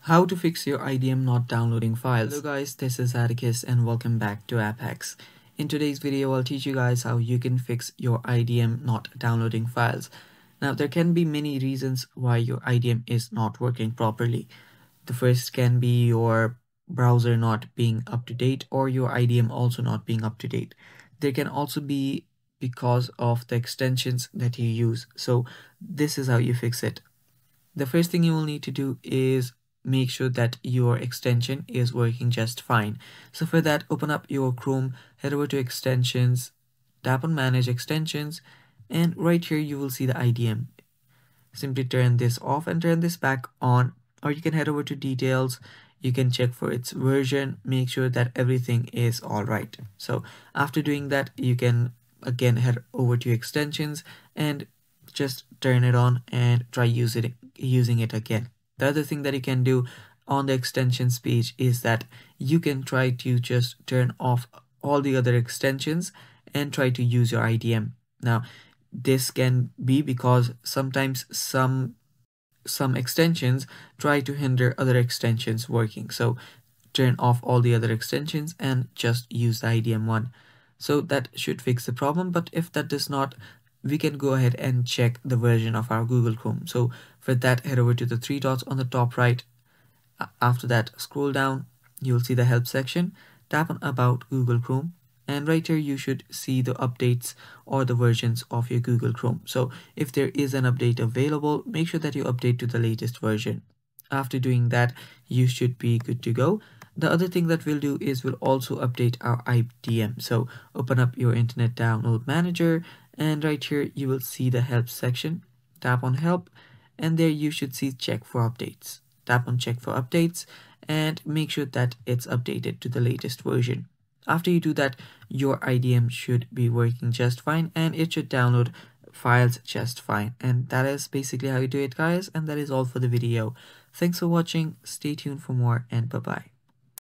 How to fix your IDM not downloading files. Hello guys, this is Atticus and welcome back to App Hacks. In today's video, I'll teach you guys how you can fix your IDM not downloading files. Now, there can be many reasons why your IDM is not working properly. The first can be your browser not being up to date or your IDM also not being up to date. There can also be because of the extensions that you use. So this is how you fix it. The first thing you will need to do is make sure that your extension is working just fine. So for that, open up your Chrome, head over to extensions, tap on manage extensions, and right here you will see the IDM. Simply turn this off and turn this back on, or you can head over to details. You can check for its version, make sure that everything is all right. So after doing that, you can again head over to extensions and just turn it on and try using it again. The other thing that you can do on the extensions page is that you can try to just turn off all the other extensions and try to use your IDM. Now, this can be because sometimes some extensions try to hinder other extensions working. So turn off all the other extensions and just use the IDM one. So that should fix the problem. But if that does not, we can go ahead and check the version of our Google Chrome. So for that, head over to the three dots on the top right. After that, scroll down, you'll see the help section. Tap on about Google Chrome, and right here you should see the updates or the versions of your Google Chrome. So if there is an update available, make sure that you update to the latest version. After doing that, you should be good to go. The other thing that we'll do is we'll also update our IDM. So open up your Internet Download Manager, and right here you will see the help section. Tap on help, and there you should see check for updates. Tap on check for updates and make sure that it's updated to the latest version. After you do that, your IDM should be working just fine and it should download files just fine. And that is basically how you do it, guys. And that is all for the video. Thanks for watching. Stay tuned for more, and bye-bye.